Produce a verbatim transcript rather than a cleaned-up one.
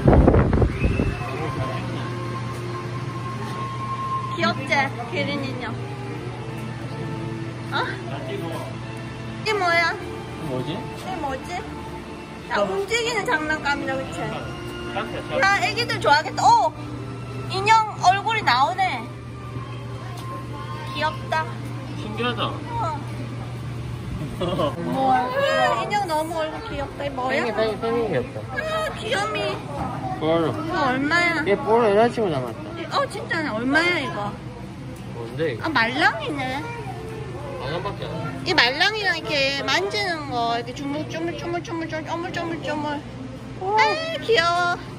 귀엽지? 기린 인형. 어? 이게 뭐야? 뭐지? 이게 뭐지? 야, 움직이는 장난감이다, 그치? 야, 애기들 좋아하겠다. 오! 인형 얼굴이 나오네. 귀엽다. 신기하다. 어. 아, 인형 너무 얼굴 귀엽다. 이 뭐야? 뺑이 뺑이 뺑이 귀엽다. 아, 귀염이. 볼. 이거 얼마야? 얘 볼을 여자친구 닮았다. 어, 진짜네. 얼마야, 이거? 뭔데 이거? 아, 말랑이네. 만 원밖에 안 해. 이 말랑이랑 이렇게 만지는 거, 이렇게 주물주물주물주물주물, 쪼물쪼물쪼물. 아, 귀여워.